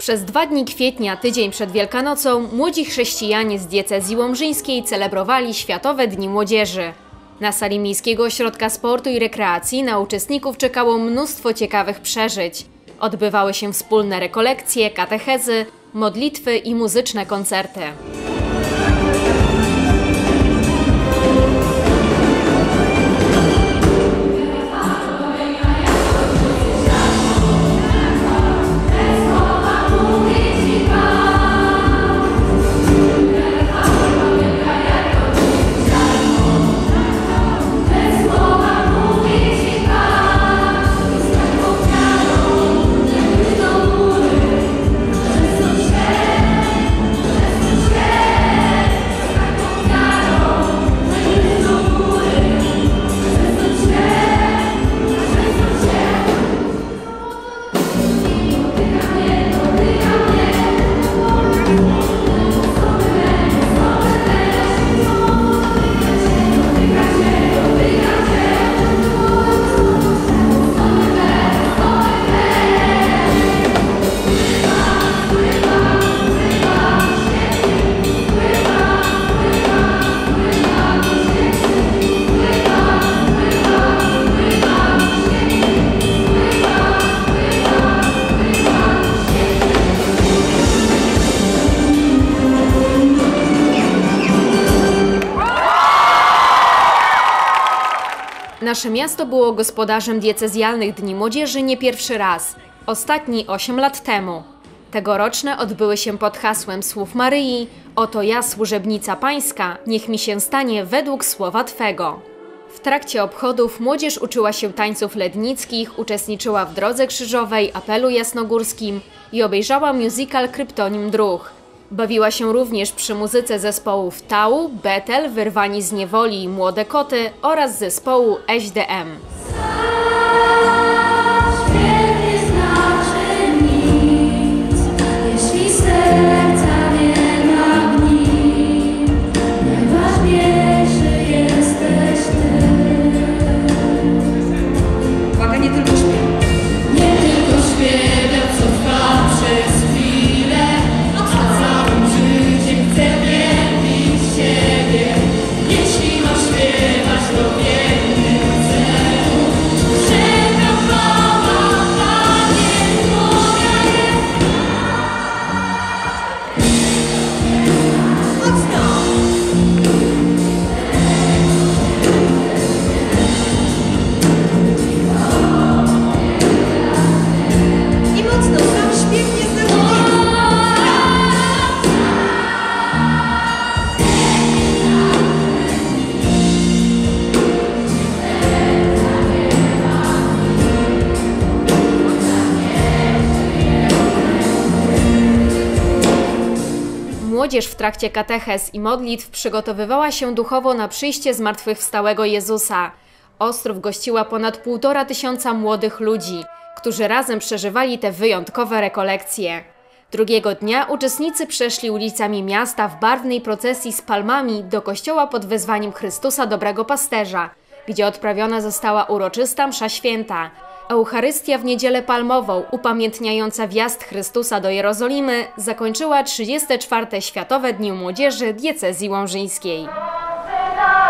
Przez 2 dni kwietnia, tydzień przed Wielkanocą, młodzi chrześcijanie z diecezji łomżyńskiej celebrowali Światowe Dni Młodzieży. Na sali Miejskiego Ośrodka Sportu i Rekreacji na uczestników czekało mnóstwo ciekawych przeżyć. Odbywały się wspólne rekolekcje, katechezy, modlitwy i muzyczne koncerty. Nasze miasto było gospodarzem diecezjalnych Dni Młodzieży nie pierwszy raz, ostatni 8 lat temu. Tegoroczne odbyły się pod hasłem słów Maryi: oto ja, służebnica Pańska, niech mi się stanie według słowa Twego. W trakcie obchodów młodzież uczyła się tańców lednickich, uczestniczyła w Drodze Krzyżowej, apelu jasnogórskim i obejrzała musical Kryptonim Druh. Bawiła się również przy muzyce zespołów Tau, Betel, Wyrwani z niewoli i Młode koty oraz zespołu SDM. Młodzież w trakcie katechez i modlitw przygotowywała się duchowo na przyjście zmartwychwstałego Jezusa. Ostrów gościła ponad 1500 młodych ludzi, którzy razem przeżywali te wyjątkowe rekolekcje. Drugiego dnia uczestnicy przeszli ulicami miasta w barwnej procesji z palmami do kościoła pod wezwaniem Chrystusa Dobrego Pasterza, gdzie odprawiona została uroczysta msza święta. Eucharystia w Niedzielę Palmową, upamiętniająca wjazd Chrystusa do Jerozolimy, zakończyła 34. Światowe Dni Młodzieży diecezji łomżyńskiej.